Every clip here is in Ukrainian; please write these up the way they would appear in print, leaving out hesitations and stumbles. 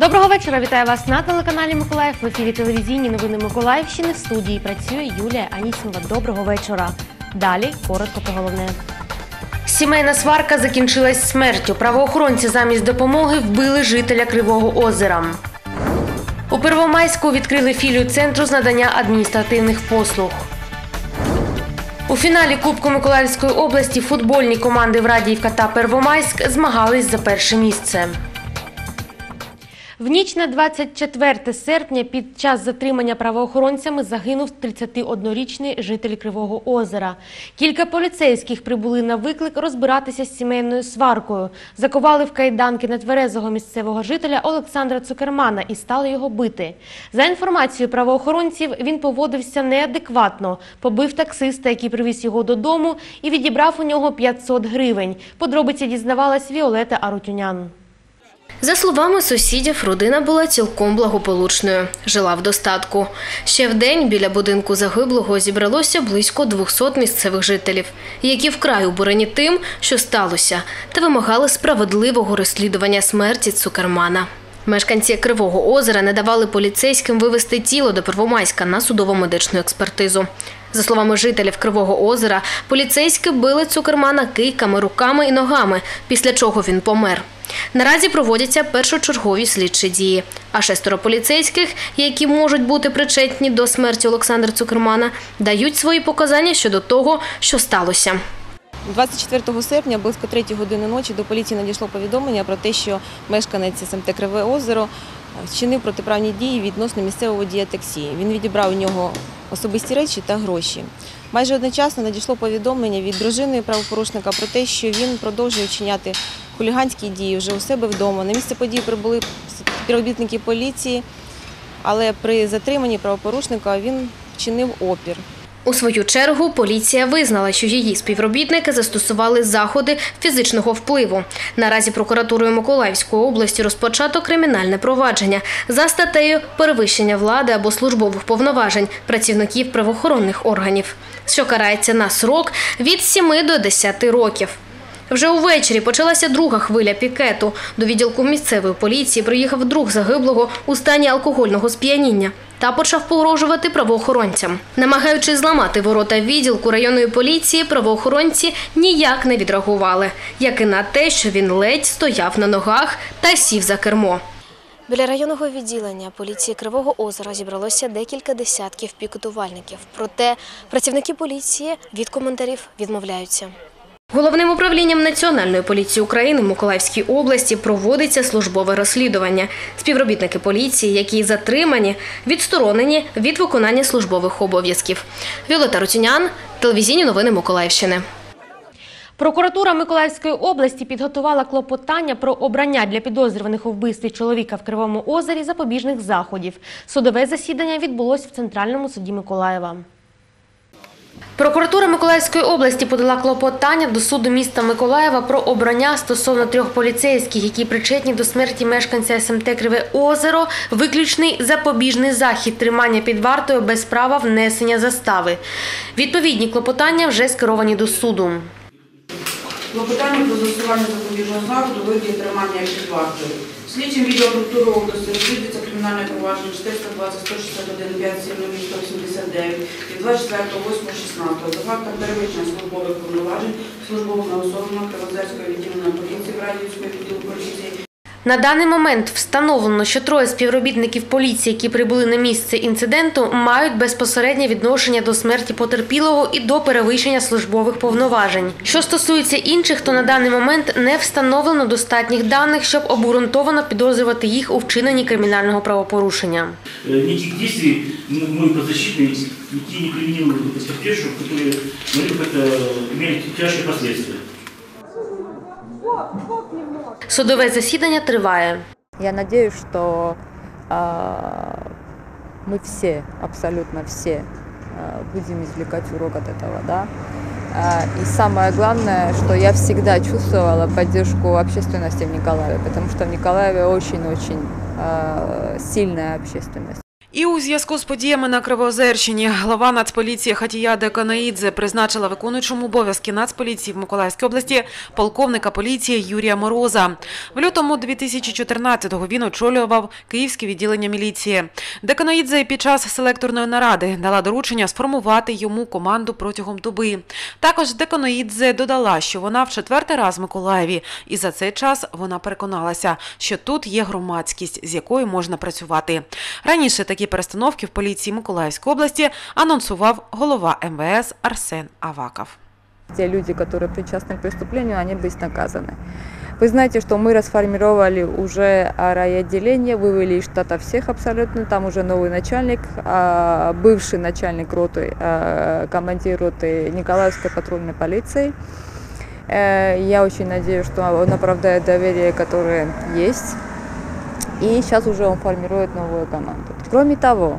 Доброго вечора, вітаю вас на телеканалі Миколаїв. В ефірі телевізійні новини Миколаївщини. В студії працює Юлія Анісімова. Доброго вечора. Далі коротко про головне. Сімейна сварка закінчилась смертю. Правоохоронці замість допомоги вбили жителя Кривого Озера. У Первомайську відкрили філію центру з надання адміністративних послуг. У фіналі Кубку Миколаївської області футбольні команди Врадіївка та Первомайськ змагались за перше місце. В ніч на 24 серпня під час затримання правоохоронцями загинув 31-річний житель Кривого Озера. Кілька поліцейських прибули на виклик розбиратися з сімейною сваркою. Закували в кайданки нетверезого місцевого жителя Олександра Цукермана і стали його бити. За інформацією правоохоронців, він поводився неадекватно, побив таксиста, який привіз його додому, і відібрав у нього 500 гривень. Подробиці дізнавалась Віолета Арутюнян. За словами сусідів, родина була цілком благополучною, жила в достатку. Ще вдень біля будинку загиблого зібралося близько 200 місцевих жителів, які вкрай обурені тим, що сталося, та вимагали справедливого розслідування смерті Цукермана. Мешканці Кривого Озера не давали поліцейським вивезти тіло до Первомайська на судово-медичну експертизу. За словами жителів Кривого Озера, поліцейські били Цукермана кийками, руками і ногами, після чого він помер. Наразі проводяться першочергові слідчі дії, а 6 поліцейських, які можуть бути причетні до смерті Олександра Цукермана, дають свої показання щодо того, що сталося. 24 серпня близько 3 години ночі до поліції надійшло повідомлення про те, що мешканець СМТ Криве Озеро вчинив протиправні дії відносно місцевого водія таксі. Він відібрав у нього особисті речі та гроші. Майже одночасно надійшло повідомлення від дружини правопорушника про те, що він продовжує вчиняти хуліганські дії вже у себе вдома. На місце події прибули співробітники поліції, але при затриманні правопорушника він вчинив опір. У свою чергу поліція визнала, що її співробітники застосували заходи фізичного впливу. Наразі прокуратурою Миколаївської області розпочато кримінальне провадження за статтею «Перевищення влади або службових повноважень працівників правоохоронних органів», що карається на строк від 7 до 10 років. Вже увечері почалася друга хвиля пікету. До відділку місцевої поліції приїхав друг загиблого у стані алкогольного сп'яніння та почав погрожувати правоохоронцям. Намагаючись зламати ворота відділку районної поліції, правоохоронці ніяк не відреагували, як і на те, що він ледь стояв на ногах та сів за кермо. Біля районного відділення поліції Кривого Озера зібралося декілька десятків пікетувальників. Проте працівники поліції від коментарів відмовляються. Головним управлінням Національної поліції України в Миколаївській області проводиться службове розслідування. Співробітники поліції, які затримані, відсторонені від виконання службових обов'язків. Віолета Арутюнян, телевізійні новини Миколаївщини. Прокуратура Миколаївської області підготувала клопотання про обрання для підозрюваних у вбивстві чоловіка в Кривому Озері запобіжних заходів. Судове засідання відбулось в Центральному суді Миколаєва. Прокуратура Миколаївської області подала клопотання до суду міста Миколаєва про обрання стосовно 3 поліцейських, які причетні до смерті мешканця СМТ Криве Озеро, виключний запобіжний захід тримання під вартою без права внесення застави. Відповідні клопотання вже скеровані до суду. Клопотання про застосування запобіжного заходу у вигляді тримання під вартою. Слідчим відділу прокуратури області розслідується кримінальне провадження 420-161-5-189 від 24.08.16 за фактом перевищення службових повноважень службовими особами Кривоозерського відділення поліції Врадіївського відділу поліції. На даний момент встановлено, що 3 співробітників поліції, які прибули на місце інциденту, мають безпосереднє відношення до смерті потерпілого і до перевищення службових повноважень. Що стосується інших, то на даний момент не встановлено достатніх даних, щоб обґрунтовано підозрювати їх у вчиненні кримінального правопорушення. Никаких действий мы подзащитные, никакие не применимы к потерпевшим, которые имеют тяжкие последствия. Судове засідання триває. Я надеюсь, что мы все, абсолютно все, будем извлекать урок от этого, да. И самое главное, что я всегда чувствовала поддержку общественности в Николаеве, потому что в Николаеве очень-очень сильная общественность. І у зв'язку з подіями на Кривоозерщині глава Нацполіції Хатія Деканоїдзе призначила виконуючим обов'язки Нацполіції в Миколаївській області полковника поліції Юрія Мороза. В лютому 2014-го він очолював Київське відділення міліції. Деканоїдзе під час селекторної наради дала доручення сформувати йому команду протягом доби. Також Деканоїдзе додала, що вона в 4-й раз в Миколаєві, і за цей час вона переконалася, що тут є громадськість, з якою можна працювати. Раніше такі перестановки в поліції Миколаївської області анонсував голова МВС Арсен Аваков. Те люди, которые причастны к преступлению, они быть наказаны. Вы знаете, что мы расформировали уже райотделение, вывели из штата всех абсолютно, там уже новый начальник, бывший начальник роты, командир роты Николаевской патрульной полиции. Я очень надеюсь, что он оправдает доверие, которое есть. И сейчас уже он формирует новую команду. Кроме того,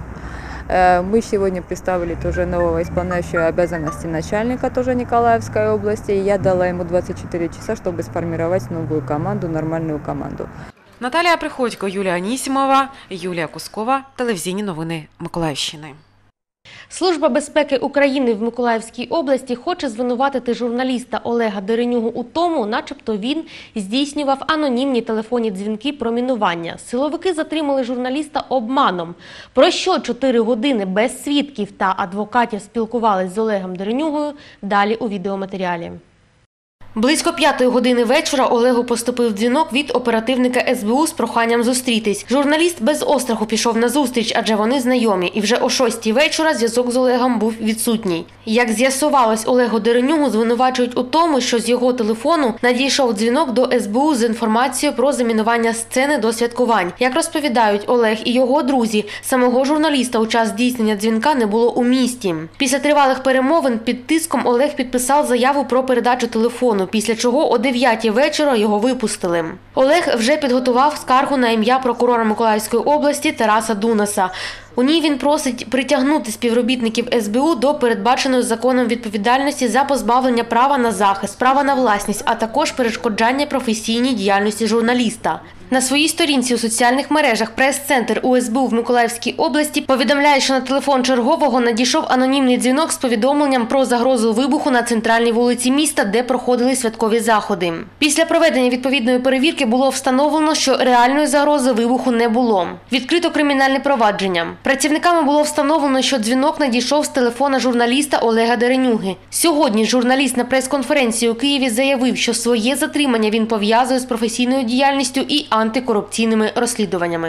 мы сегодня представили тоже нового исполняющего обязанности начальника тоже Николаевской области. И я дала ему 24 часа, чтобы сформировать новую команду, нормальную команду. Наталія Приходько, Юлія Анісімова, Юлія Кускова. Телевізійні новини Миколаївщини. Служба безпеки України в Миколаївській області хоче звинуватити журналіста Олега Деренюгу у тому, начебто він здійснював анонімні телефонні дзвінки про мінування. Силовики затримали журналіста обманом. Про що 4 години без свідків та адвокатів спілкувались з Олегом Деренюгою, далі у відеоматеріалі. Близько 5-ї години вечора Олегу поступив дзвінок від оперативника СБУ з проханням зустрітись. Журналіст без остраху пішов на зустріч, адже вони знайомі. І вже о 6-й вечора зв'язок з Олегом був відсутній. Як з'ясувалось, Олегу Деренюгу звинувачують у тому, що з його телефону надійшов дзвінок до СБУ з інформацією про замінування сцени до святкувань. Як розповідають Олег і його друзі, самого журналіста у час здійснення дзвінка не було у місті. Після тривалих перемовин під тиском Олег підписав заяву про передачу телефону, після чого о 9-й вечора його випустили. Олег вже підготував скаргу на ім'я прокурора Миколаївської області Тараса Дунаса. У ній він просить притягнути співробітників СБУ до передбаченої законом відповідальності за позбавлення права на захист, права на власність, а також перешкоджання професійній діяльності журналіста. На своїй сторінці у соціальних мережах прес-центр УСБУ в Миколаївській області повідомляє, що на телефон чергового надійшов анонімний дзвінок з повідомленням про загрозу вибуху на центральній вулиці міста, де проходили святкові заходи. Після проведення відповідної перевірки було встановлено, що реальної загрози вибуху не було. Відкрито кримінальне провадження. Працівниками було встановлено, що дзвінок надійшов з телефона журналіста Олега Деренюги. Сьогодні журналіст на прес-конференції у Києві заявив, що своє затримання він пов'язує з професійною діяльністю і антикорупційними розслідуваннями.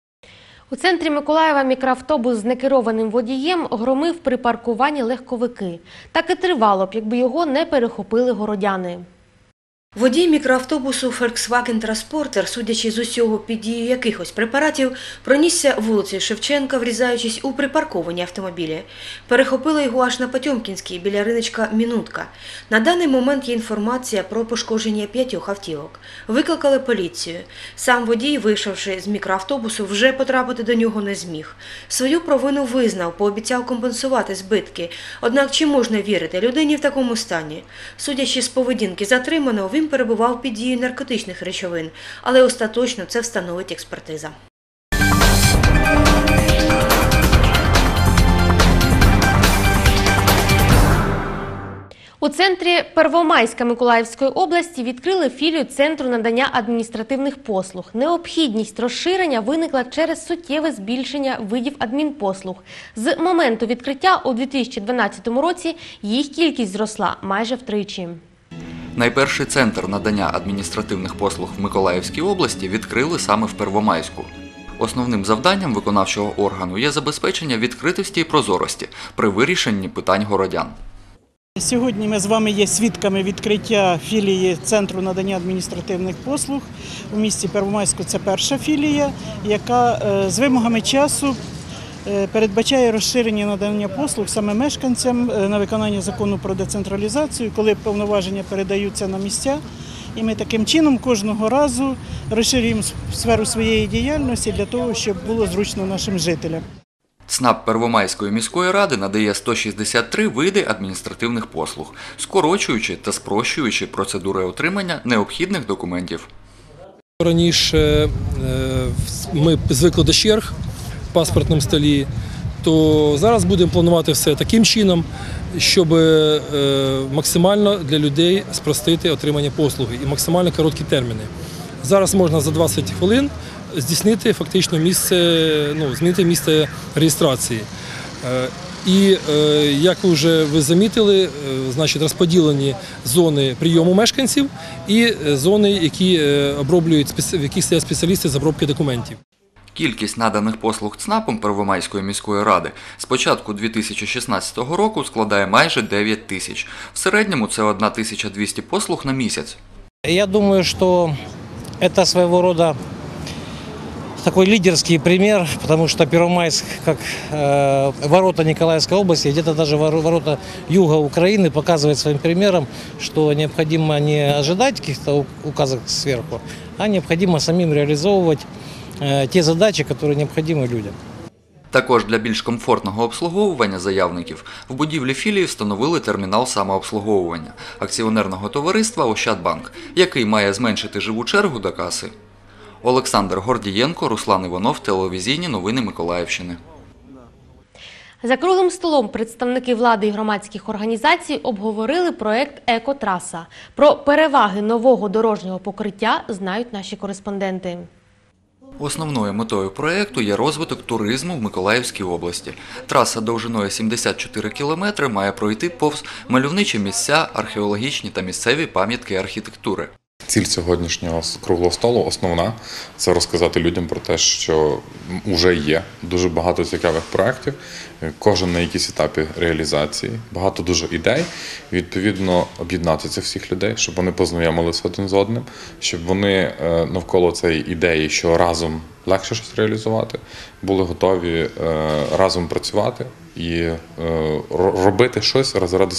У центрі Миколаєва мікроавтобус з некерованим водієм громив при паркуванні легковики. Так і тривало б, якби його не перехопили городяни. Водій мікроавтобусу Volkswagen Transporter, судячи з усього під дією якихось препаратів, пронісся вулицею Шевченка, врізаючись у припарковані автомобілі. Перехопили його аж на Потьомкінській, біля риночка «Мінутка». На даний момент є інформація про пошкодження 5 автівок. Викликали поліцію. Сам водій, вийшовши з мікроавтобусу, вже потрапити до нього не зміг. Свою провину визнав, пообіцяв компенсувати збитки. Однак чи можна вірити людині в такому стані? Судячи з поведінки затриманого, він перебував під дією наркотичних речовин, але остаточно це встановить експертиза. У центрі Первомайська Миколаївської області відкрили філію Центру надання адміністративних послуг. Необхідність розширення виникла через суттєве збільшення видів адмінпослуг. З моменту відкриття у 2012 році їх кількість зросла майже втричі. Найперший центр надання адміністративних послуг в Миколаївській області відкрили саме в Первомайську. Основним завданням виконавчого органу є забезпечення відкритості і прозорості при вирішенні питань городян. Сьогодні ми з вами є свідками відкриття філії Центру надання адміністративних послуг у місті Первомайську. Це перша філія, яка з вимогами часу передбачає розширення надання послуг саме мешканцям на виконання закону про децентралізацію, коли повноваження передаються на місця. І ми таким чином кожного разу розширюємо сферу своєї діяльності для того, щоб було зручно нашим жителям. ЦНАП Первомайської міської ради надає 163 види адміністративних послуг, скорочуючи та спрощуючи процедури отримання необхідних документів. Раніше ми звикли до черг, паспортному столі, то зараз будемо планувати все таким чином, щоб максимально для людей спростити отримання послуги і максимально короткі терміни. Зараз можна за 20 хвилин здійснити фактично змінити місце реєстрації. І, як вже ви замітили, значить, розподілені зони прийому мешканців і зони, в яких стоять спеціалісти з обробки документів. Кількість наданих послуг ЦНАПом Первомайської міської ради з початку 2016 року складає майже 9 тисяч. В середньому це 1200 послуг на місяць. Я думаю, що це свого роду такой лидерский пример, потому что Первомайск, как ворота Николаевской области, где-то даже ворота юга Украины, показывает своим примером, что необходимо не ожидать каких-то указок сверху, а необходимо самим реализовывать те задачи, которые необходимы людям. Також для більш комфортного обслуговування заявників в будівлі філії встановили термінал самообслуговування акціонерного товариства «Ощадбанк», який має зменшити живу чергу до каси. Олександр Гордієнко, Руслан Іванов, телевізійні новини Миколаївщини. За круглим столом представники влади і громадських організацій обговорили проект «Екотраса». Про переваги нового дорожнього покриття знають наші кореспонденти. Основною метою проєкту є розвиток туризму в Миколаївській області. Траса довжиною 74 кілометри має пройти повз мальовничі місця, археологічні та місцеві пам'ятки архітектури. Ціль сьогоднішнього круглого столу основна – це розказати людям про те, що вже є дуже багато цікавих проєктів, кожен на якійсь етапі реалізації, багато дуже ідей, відповідно об'єднати цих всіх людей, щоб вони познайомилися один з одним, щоб вони навколо цієї ідеї, що разом легше щось реалізувати, були готові разом працювати і робити щось заради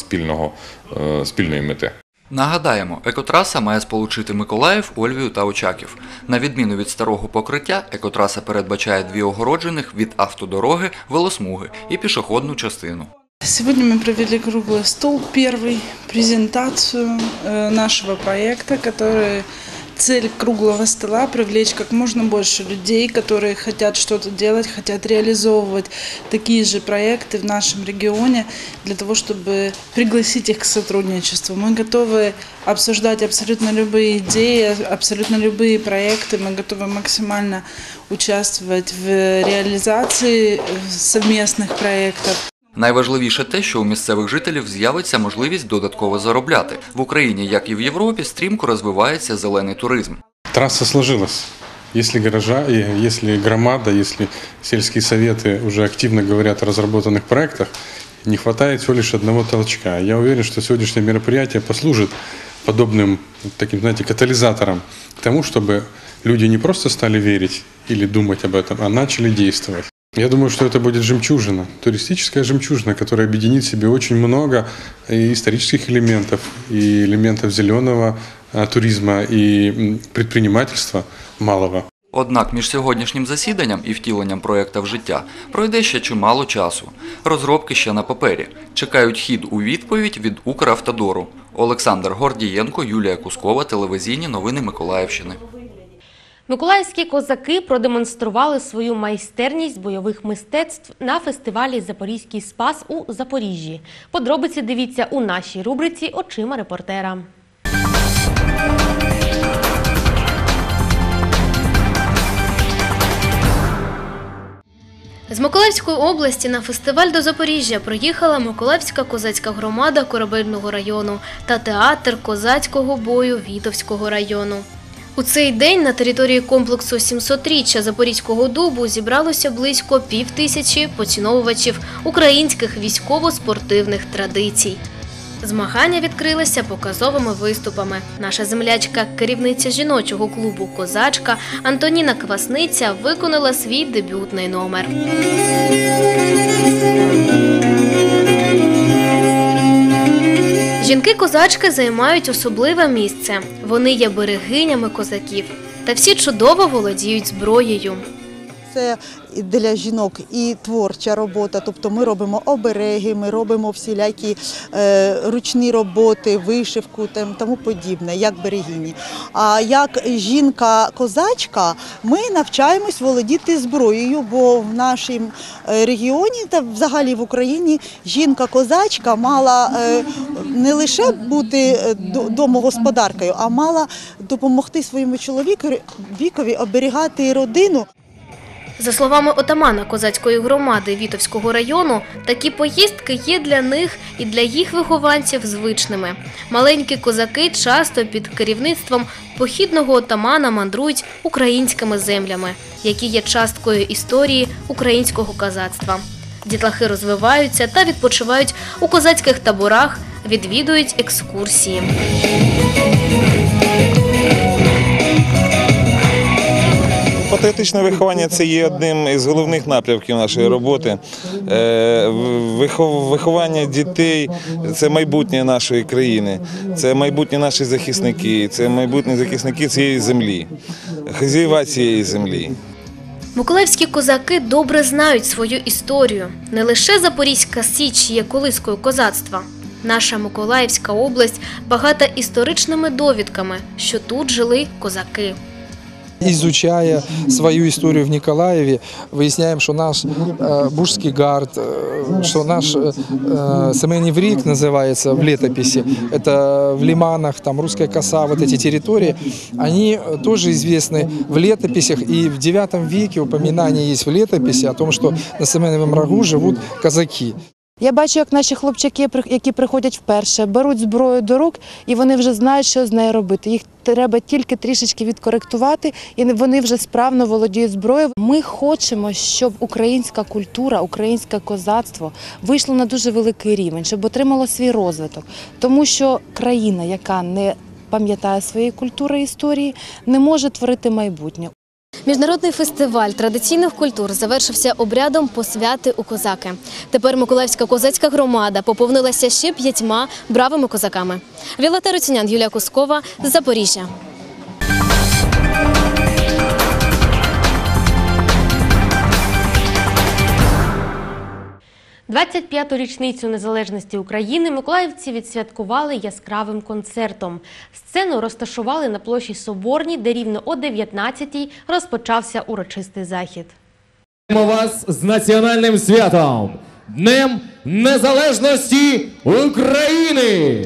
спільної мети. Нагадаємо, екотраса має сполучити Миколаїв, Ольвію та Очаків. На відміну від старого покриття, екотраса передбачає 2 огороджених від автодороги велосмуги і пішохідну частину. Сегодня мы провели круглый стол, первый, презентацию нашего проекта, который цель круглого стола – привлечь как можно больше людей, которые хотят что-то делать, хотят реализовывать такие же проекты в нашем регионе, для того, чтобы пригласить их к сотрудничеству. Мы готовы обсуждать абсолютно любые идеи, абсолютно любые проекты, мы готовы максимально участвовать в реализации совместных проектов. Найважливіше те, що у місцевих жителів з'явиться можливість додатково заробляти. В Україні, як і в Європі, стрімко розвивається зелений туризм. Трасса сложилась. Если горожа, если громада, если сельские советы уже активно говорят о разработанных проектах, не хватает всего лишь одного толчка. Я уверен, что сегодняшнее мероприятие послужит подобным таким, знаете, катализатором к тому, чтобы люди не просто стали верить или думать об этом, а начали действовать. Я думаю, что это будет жемчужина, туристическая жемчужина, которая объединит в себе очень много и исторических элементов, и элементов зеленого туризма, и предпринимательства малого. Однак між сьогоднішнім засіданням і втіленням проєкту в життя пройде ще чимало часу. Розробки ще на папері. Чекають хід у відповідь від Укравтодору. Олександр Гордієнко, Юлія Кускова, телевізійні новини Миколаївщини. Миколаївські козаки продемонстрували свою майстерність бойових мистецтв на фестивалі «Запорізький спас» у Запоріжжі. Подробиці дивіться у нашій рубриці «Очима репортера». З Миколаївської області на фестиваль до Запоріжжя приїхала Миколаївська козацька громада Корабельного району та театр козацького бою Вітовського району. У цей день на території комплексу 700-річчя Запорізького дубу зібралося близько 5000 поціновувачів українських військово-спортивних традицій. Змагання відкрилися показовими виступами. Наша землячка, керівниця жіночого клубу «Козачка» Антоніна Квасниця виконала свій дебютний номер. Жінки-козачки займають особливе місце. Вони є берегинями козаків. Та всі чудово володіють зброєю. це для жінок і творча робота, тобто ми робимо обереги, ми робимо всілякі ручні роботи, вишивку, тому подібне, як берегині. А як жінка-козачка ми навчаємось володіти зброєю, бо в нашому регіоні та взагалі в Україні жінка-козачка мала не лише бути домогосподаркою, а мала допомогти своєму чоловікові оберігати родину. За словами отамана козацької громади Вітовського району, такі поїздки є для них і для їх вихованців звичними. Маленькі козаки часто під керівництвом похідного отамана мандрують українськими землями, які є часткою історії українського козацтва. Дітлахи розвиваються та відпочивають у козацьких таборах, відвідують екскурсії. Патріотичне виховання – це є одним із головних напрямків нашої роботи. Виховання дітей – це майбутнє нашої країни, це майбутні наші захисники, це майбутні захисники цієї землі, хазяїва цієї землі. Миколаївські козаки добре знають свою історію. Не лише Запорізька Січ є колискою козацтва. Наша Миколаївська область багата історичними довідками, що тут жили козаки. Изучая свою историю в Николаеве, выясняем, что наш Бужский гард, что наш Семенів рік называется в летописи, это в Лиманах, там Русская коса, вот эти территории, они тоже известны в летописях, и в IX веке упоминание есть в летописи о том, что на Семеновом рогу живут казаки. Я бачу, як наші хлопчаки, які приходять вперше, беруть зброю до рук, і вони вже знають, що з нею робити. Їх треба тільки трішечки відкоректувати, і вони вже справно володіють зброєю. Ми хочемо, щоб українська культура, українське козацтво вийшло на дуже великий рівень, щоб отримало свій розвиток. Тому що країна, яка не пам'ятає своєї культури і історії, не може творити майбутнє. Міжнародний фестиваль традиційних культур завершився обрядом посвяти у козаки. Тепер Миколаївська козацька громада поповнилася ще 5 бравими козаками. Віолетта Руцінян, Юлія Кускова, Запоріжжя. 25-ту річницю незалежності України миколаївці відсвяткували яскравим концертом. Сцену розташували на площі Соборній, де рівно о 19-й розпочався урочистий захід. Вітаємо вас з національним святом – Днем Незалежності України!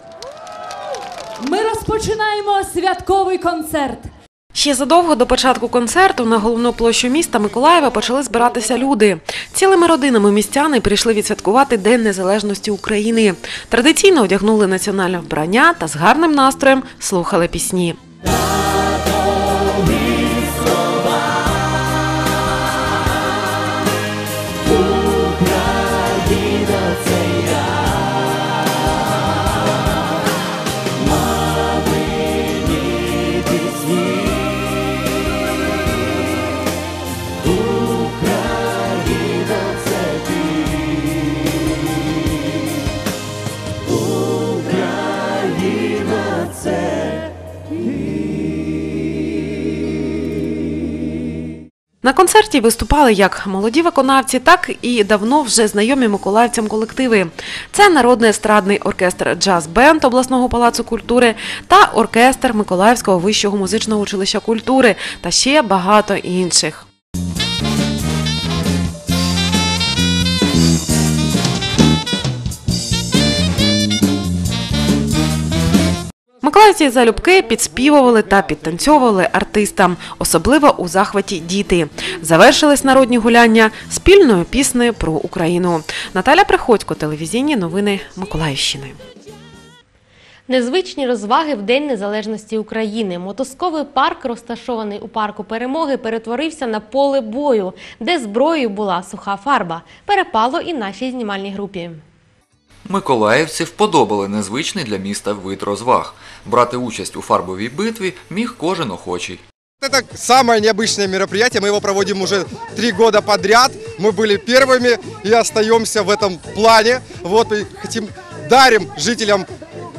Ми розпочинаємо святковий концерт. Ще задовго до початку концерту на головну площу міста Миколаєва почали збиратися люди. Цілими родинами містяни прийшли відсвяткувати День Незалежності України. Традиційно одягнули національне вбрання та з гарним настроєм слухали пісні. На концерті виступали як молоді виконавці, так і давно вже знайомі миколаївцям колективи. Це народний естрадний оркестр «Джаз-бенд» обласного палацу культури та оркестр Миколаївського вищого музичного училища культури та ще багато інших. Миколаївці залюбки підспівували та підтанцьовували артистам, особливо у захваті діти. Завершились народні гуляння спільною піснею про Україну. Наталя Приходько, телевізійні новини Миколаївщини. Незвичні розваги в День Незалежності України. Мотузковий парк, розташований у парку Перемоги, перетворився на поле бою, де зброєю була суха фарба. Перепало і нашій знімальній групі. Миколаївці вподобали незвичний для міста вид розваг. Брати участь у фарбовій битві міг кожен охочий. Это самое необычное мероприятие, мы его проводим уже 3 года подряд, мы были первыми и остаемся в этом плане. Вот и дарим жителям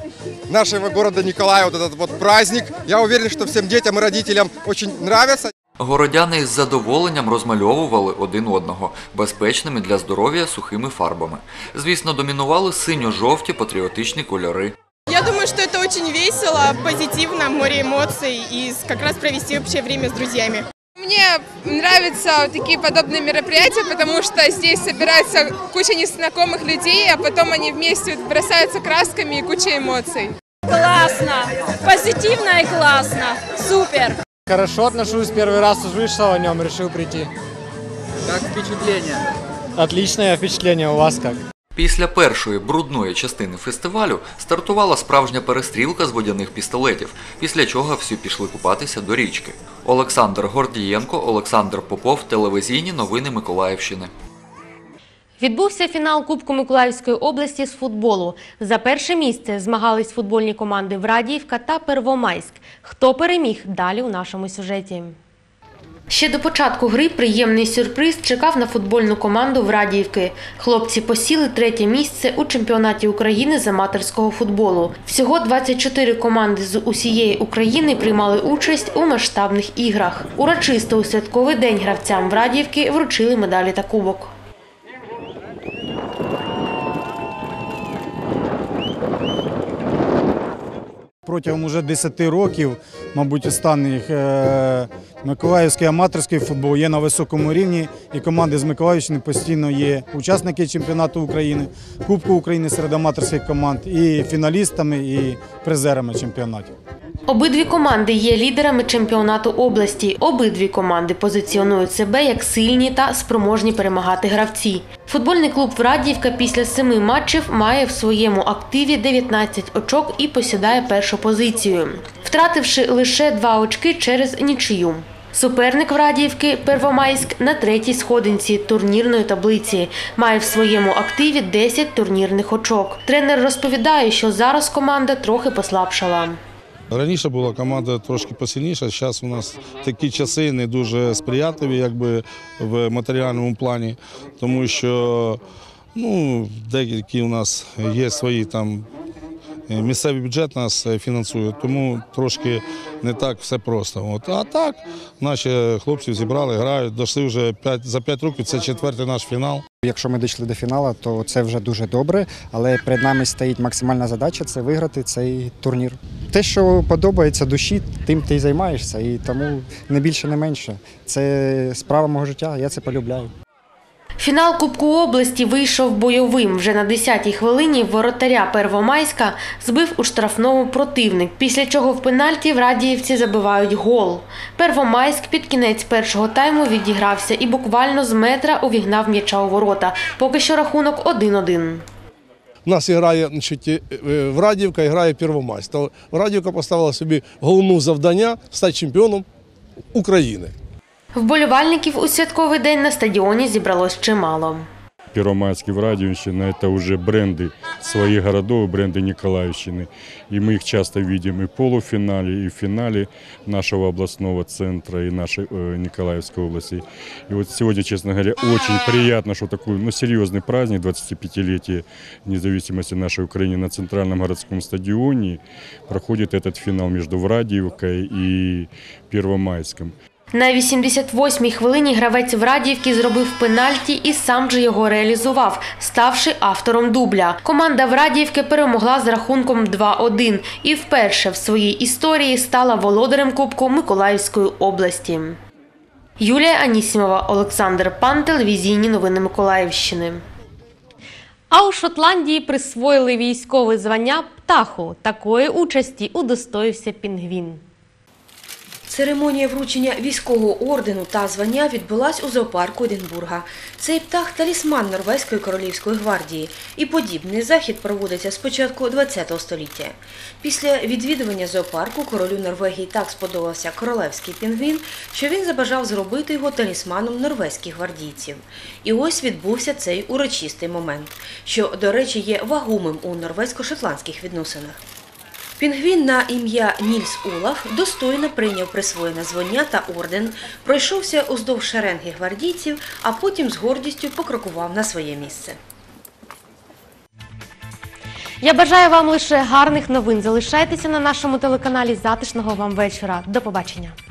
нашего города Николаева вот этот вот праздник. Я уверен, что всем детям и родителям очень нравится. Городяни із задоволенням розмальовували один одного безпечними для здоров'я сухими фарбами. Звісно, домінували синьо-жовті патріотичні кольори. Я думаю, что это очень весело, позитивно, море эмоций и как раз провести общее время с друзьями. Мне нравятся такие подобные мероприятия, потому что здесь собирается куча незнакомых людей, а потом они вместе бросаются красками и куча эмоций. Классно, позитивно и классно, супер. Хорошо отношусь, первый раз услышал о нем, решил прийти. Как впечатление? Отличное впечатление, у вас как? Після першої брудної частини фестивалю стартувала справжня перестрілка з водяних пістолетів, після чого всі пішли купатися до річки. Олександр Гордієнко, Олександр Попов, телевізійні новини Миколаївщини. Відбувся фінал Кубку Миколаївської області з футболу. За перше місце змагались футбольні команди Врадіївка та Первомайськ. Хто переміг? Далі у нашому сюжеті. Ще до початку гри приємний сюрприз чекав на футбольну команду Врадіївки. Хлопці посіли третє місце у чемпіонаті України з аматорського футболу. Всього 24 команди з усієї України приймали участь у масштабних іграх. Урочисто у святковий день гравцям Врадіївки вручили медалі та кубок. Протягом уже 10 років, мабуть, останніх, миколаївський аматорський футбол є на високому рівні, і команди з Миколаївщини постійно є учасники чемпіонату України, Кубку України серед аматорських команд, і фіналістами, і призерами чемпіонатів. Обидві команди є лідерами чемпіонату області. Обидві команди позиціонують себе як сильні та спроможні перемагати гравці. Футбольний клуб «Врадіївка» після 7 матчів має в своєму активі 19 очок і посідає першу позицію, втративши лише 2 очки через нічию. Суперник Врадіївки Первомайськ на третій сходинці турнірної таблиці. Має в своєму активі 10 турнірних очок. Тренер розповідає, що зараз команда трохи послабшала. Раніше була команда трошки посильніша, зараз у нас такі часи не дуже сприятливі в матеріальному плані, тому що деякі у нас є свої там, місцевий бюджет нас фінансує, тому трошки не так все просто. А так наші хлопці зібрали, грають, дійшли вже за 5 років, це 4-й наш фінал. Якщо ми дійшли до фіналу, то це вже дуже добре, але перед нами стоїть максимальна задача – це виграти цей турнір. Те, що подобається душі, тим ти й займаєшся, і тому не більше, не менше. Це справа мого життя, я це полюбляю. Фінал Кубку області вийшов бойовим. Вже на 10-й хвилині воротаря Первомайська збив у штрафному противник, після чого в пенальті врадіївці забивають гол. Первомайськ під кінець першого тайму відігрався і буквально з метра увігнав м'яча у ворота. Поки що рахунок 1-1. У нас грає Врадіївка і грає Первомайськ. Врадіївка поставила собі головне завдання – стати чемпіоном України. Вболівальників у святковий день на стадіоні зібралось чимало. Первомайск и Врадиевщина – это уже бренды своих городов, бренды Николаевщины. И мы их часто видим и в полуфинале, и в финале нашего областного центра, и нашей Николаевской области. И вот сегодня, честно говоря, очень приятно, что такой серьезный праздник, 25-летие независимости нашей Украины на Центральном городском стадионе, проходит этот финал между Врадиевкой и Первомайском. На 88-й хвилині гравець Врадіївки зробив пенальті і сам же його реалізував, ставши автором дубля. Команда Врадіївки перемогла з рахунком 2-1 і вперше в своїй історії стала володарем Кубку Миколаївської області. Юлія Анісімова, Олександр Пан, телевізійні новини Миколаївщини. А у Шотландії присвоїли військове звання «Птаху». Такої участі удостоївся пінгвін. Церемонія вручення військового ордену та звання відбулась у зоопарку Единбурга. Цей птах – талісман Норвезької королівської гвардії. І подібний захід проводиться з початку ХХ століття. Після відвідування зоопарку королю Норвегії так сподобався королевський пінгвін, що він забажав зробити його талісманом норвезьких гвардійців. І ось відбувся цей урочистий момент, що, до речі, є вагомим у норвезько-шотландських відносинах. Пінгвін на ім'я Нільс Олаф достойно прийняв присвоєне звання та орден, пройшовся уздовж шеренги гвардійців, а потім з гордістю покрокував на своє місце. Я бажаю вам лише гарних новин. Залишайтеся на нашому телеканалі. Затишного вам вечора. До побачення.